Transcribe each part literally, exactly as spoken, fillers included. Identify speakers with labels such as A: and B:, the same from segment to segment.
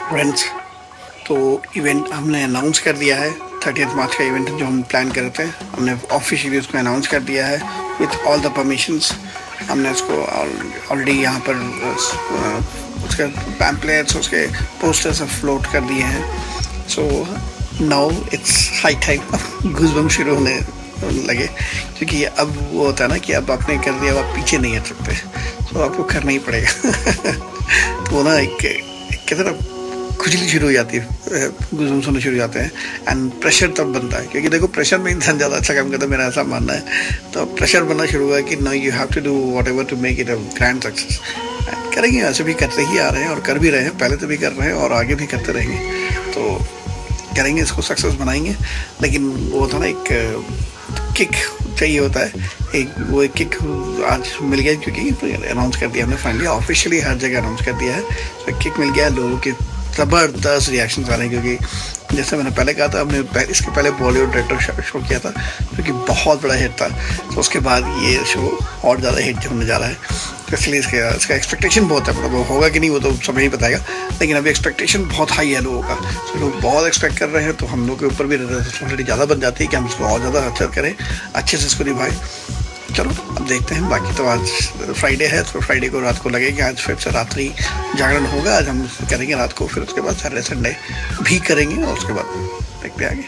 A: Friends, तो event हमने announce कर दिया है। थर्टियथ मार्च का इवेंट जो हम प्लान कर रहे थे, हमने ऑफिशियली उसको अनाउंस कर दिया है विथ ऑल द परमिशंस। हमने उसको ऑलरेडी यहाँ पर उसके पैम्पलेट्स, उसके पोस्टर्स फ्लोट कर दिए हैं। So now it's high time goosebump शुरू होने लगे, क्योंकि अब वो होता है ना कि अब आपने कर दिया, अब आप पीछे नहीं हट सकते, तो आपको करना ही पड़ेगा। तो ना एक कहते ना खुजली शुरू हो जाती है, गूज़बम्प्स होने शुरू हो जाते हैं एंड प्रेशर तब बनता है, क्योंकि देखो प्रेशर में इंसान ज़्यादा अच्छा काम करता है, मेरा ऐसा मानना है। तो प्रेशर बनना शुरू हुआ कि no you have to do whatever to make it a grand success. करेंगे, ऐसे भी करते ही आ रहे हैं और कर भी रहे हैं, पहले तो भी कर रहे हैं और आगे भी करते रहेंगे। तो करेंगे, इसको सक्सेस बनाएंगे। लेकिन वो था ना एक किक चाहिए होता है, एक वो एक किक आज मिल गया, क्योंकि अनाउंस कर दिया हमने फाइनली, ऑफिशियली हर जगह अनाउंस कर दिया है। तो किक मिल गया, लोगों के ज़बरदस्त रिएक्शन आ रहे हैं, क्योंकि जैसे मैंने पहले कहा था, हमने इसके पहले बॉलीवुड डायरेक्टर शो किया था जो कि बहुत बड़ा हिट था। तो उसके बाद ये शो और ज़्यादा हिट होने जा रहा है, तो इसलिए इसका इसका एक्सपेक्टेशन बहुत है। मतलब होगा कि नहीं वो तो समय ही बताएगा, लेकिन अभी एक्सपेक्टेशन बहुत हाई है लोगों का। तो लोग बहुत एक्सपेक्ट कर रहे हैं, तो हम लोग के ऊपर भी रिस्पॉन्सिबिलिटी ज़्यादा बन जाती है कि हम इसको और ज़्यादा अच्छा करें, अच्छे से इसको निभाएं। चलो अब देखते हैं। बाकी तो आज फ्राइडे है, तो फ्राइडे को रात को लगेगा, आज फिर से रात्रि जागरण होगा, आज हम करेंगे रात को, फिर उसके बाद सैटरडे संडे भी करेंगे और उसके बाद देखते हैं आगे।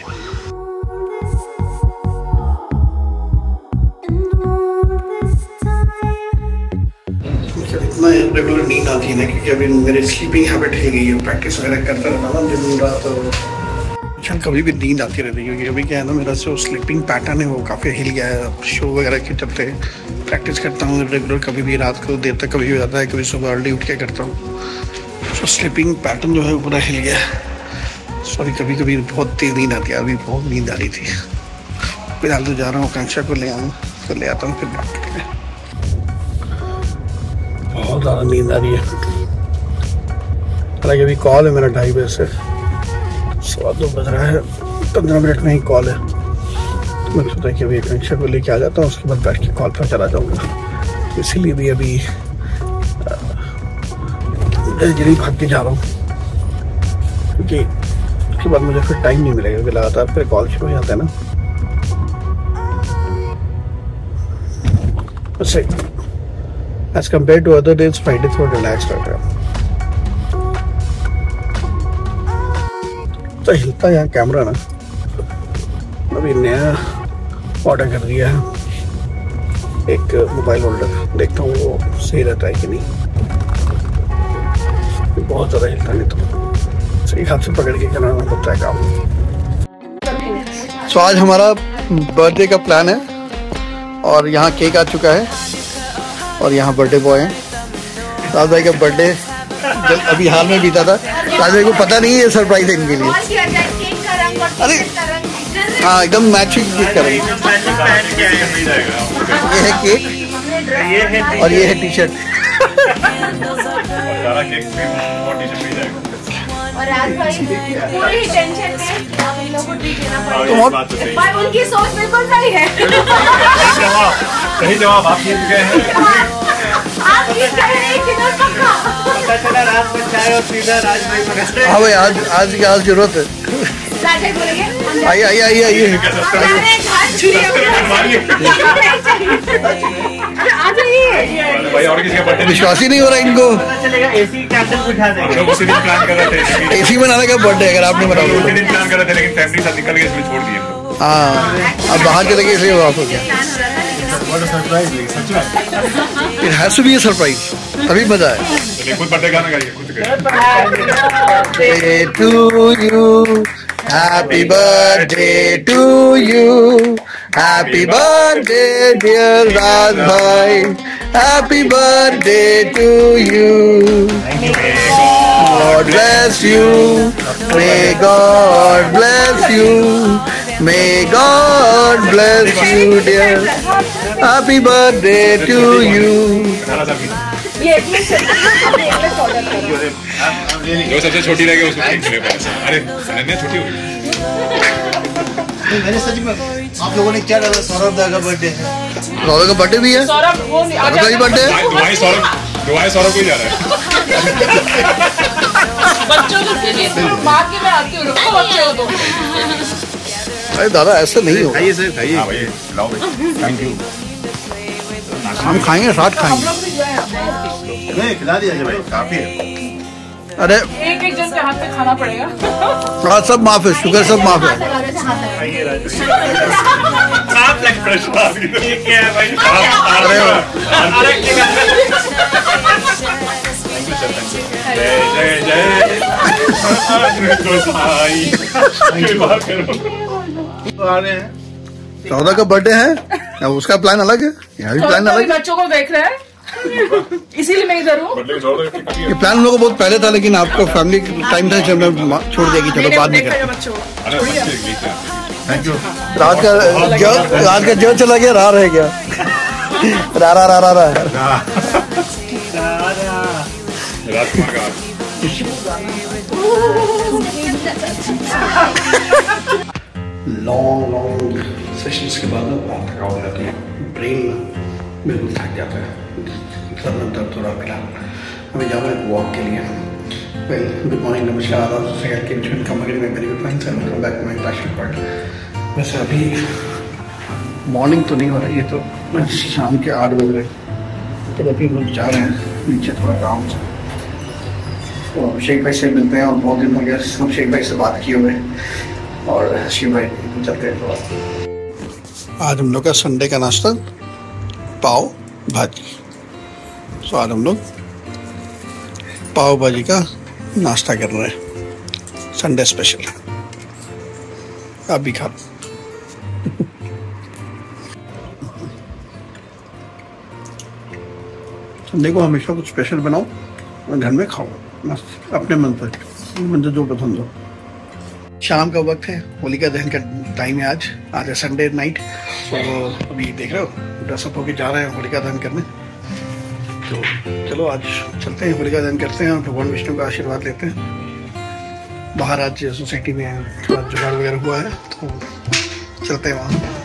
A: इतना रेगुलर नींद आती है ना, क्योंकि अभी मेरी स्लीपिंग हैबिट है गई है, प्रैक्टिस वगैरह करता रहता ना दिन रात, तो चल कभी भी नींद आती रहती है। क्योंकि अभी क्या है ना, मेरा जो स्लीपिंग पैटर्न है वो काफ़ी हिल गया है। शो वगैरह के चलते प्रैक्टिस करता हूँ रेगुलर, कभी भी रात को देर तक कभी हो जाता है, कभी सुबह अर्ली उठ के करता हूँ। तो स्लीपिंग पैटर्न जो है वो पूरा हिल गया है। सॉरी, कभी कभी बहुत तेज़ नींद आती है, अभी बहुत नींद आ रही थी। फिलहाल तो जा रहा हूँ आकांक्षा को ले आऊँ, तो ले आता हूँ, फिर बात करेंगे। बहुत ज़्यादा नींद आ रही है। हालांकि अभी कॉल है मेरा ढाई बजे से, सवा दो बज रहा है, पंद्रह मिनट में ही कॉल है। तो मैंने सोचा कि अभी आकांक्षा को लेके आ जाता हूँ, उसके बाद बैठ के कॉल पर चला जाऊँगा। इसीलिए भी अभी जल्दी भाग के जा रहा हूँ, क्योंकि उसके बाद मुझे फिर टाइम नहीं मिलेगा, क्योंकि लगातार फिर कॉल शुरू हो जाता है ना। वैसे as compared to other days Friday थोड़ा रिलैक्स रहता है। तो हिलता है कैमरा ना, अभी नया ऑर्डर कर दिया है एक मोबाइल होल्डर, देखता हूँ वो सही रहता है कि नहीं। बहुत ज़्यादा हिलता नहीं तो सही हाथ से पकड़ के करना होता है काम। तो आज हमारा बर्थडे का प्लान है और यहाँ केक आ चुका है और यहाँ बर्थडे बॉय है। राज भाई का बर्थडे जब अभी हाल में बीता था, राज भाई को पता नहीं है सरप्राइज है इनके लिए। अरे हाँ, एकदम मैचिंग केक करेंगे। ये है केक और ये है टी शर्ट।
B: और आज भाई पूरी टेंशन में आप इन लोगों को ट्रीट देना पड़ेगा, पर उनकी सोच बिल्कुल सही है।
C: सही जवाब आप जीत गए हैं।
B: आप जीत गए हैं, किधर पक्का
C: पता चला रात में चाय और सीधा राज भाई मगर।
A: हाँ भाई, आज आज की आज जरूरत है।
B: राज भाई बोलेंगे
A: आइए आइए आइए आइए विश्वास ही नहीं हो रहा इनको।
C: एसी कैंसिल बिठा देंगे, उसी दिन प्लान कर रहे थे
A: एसी बनाने का बर्थडे, अगर आपने बनाया
C: उसी दिन प्लान कर रहे थे, लेकिन फैमिली साथ निकल गए, इसलिए छोड़ दिए।
A: हाँ, अब बाहर चले गए इसलिए वापस हो गया। It has to be a surprise, तभी मजा है।
C: खुद बर्थडे गाना गाइए, खुद
A: Birthday to you, happy birthday to you, happy birthday dear Raj bhai, happy birthday to you. God bless you, may God bless you, may God bless you dear, happy birthday to you.
C: जो सबसे छोटी रह गई उसको मेरे पास। अरे अनन्या छोटी हो गई।
D: मैंने सच में आप लोगों ने क्या डाला? सौरभ दा का बर्थडे है।
A: सौरभ का बर्थडे भी है। सौरभ वो का ही बर्थडे है।
C: दुआई सौरभ दुआई सौरभ को ही जा रहा है।
B: बच्चों को माँ की मैं आती हूँ, रुको बच्चों को।
A: अरे दादा ऐसे नहीं हो,
C: खाइए सर, खाइए भाई, लाओ भाई, थैंक यू।
A: हम खाएंगे साथ खाएंगे।
D: नहीं खिला दिया भाई, काफी है।
A: अरे
B: एक एक जन के हाथ में खाना पड़ेगा।
A: हाँ सब माफ है, शुगर सब माफ है।
C: आप लग प्रश्न क्या है भाई? जय जय जय
D: आ रहे हैं।
A: चौदह का बर्थडे है, अब उसका प्लान अलग है, यहाँ भी प्लान अलग है।
B: बच्चों को देख रहे हैं, इसीलिए मैं इधर हूँ।
A: ये प्लान हम लोग को बहुत पहले था, लेकिन आपको फैमिली टाइम था, चलो छोड़ देगी, चलो बाद में करें।
D: Thank you.
A: रात का जो रात का जो चला गया रहा रह गया, रा रा रा रा रा
C: राजकुमार का
A: लॉन्ग लॉन्ग सेशंस के बाद ना बहुत थकावट हो जाती है, ब्रेन बिल्कुल थक जाता है, सर में दर्द हो रहा है। फिलहाल हमें जाना है वॉक के लिए। वेल गुड मॉर्निंग, नमस्कार, आदाब, very good fine sir, welcome back to my class record. वैसे अभी मॉर्निंग तो नहीं हो रही है, तो शाम के आठ बज रहे, तो अभी लोग जा रहे हैं नीचे थोड़ा काम से। तो अभिषेक भाई से मिलते हैं, और बहुत दिन हो गया अभिषेक भाई से बात किए हुए, और शिव भाई चलते हैं थोड़ा। आज हम लोग का संडे का नाश्ता पाव भाजी। तो आज हम लोग पाव भाजी का नाश्ता कर रहे हैं, संडे स्पेशल। आप भी खा लो। संडे को हमेशा कुछ स्पेशल बनाओ और घर में खाओ, मस्त अपने मन पर, मुझे जो पसंद हो। शाम का वक्त है, होलिका दहन का टाइम है। आज आज है संडे नाइट। तो अभी देख रहे हो ड्रेसअप होके जा रहे हैं होलिका दहन करने। तो चलो आज चलते हैं, होलिका दहन करते हैं और भगवान विष्णु का आशीर्वाद लेते हैं। बाहर आज सोसाइटी में थोड़ा जुगाड़ वगैरह हुआ है, तो चलते हैं वहाँ।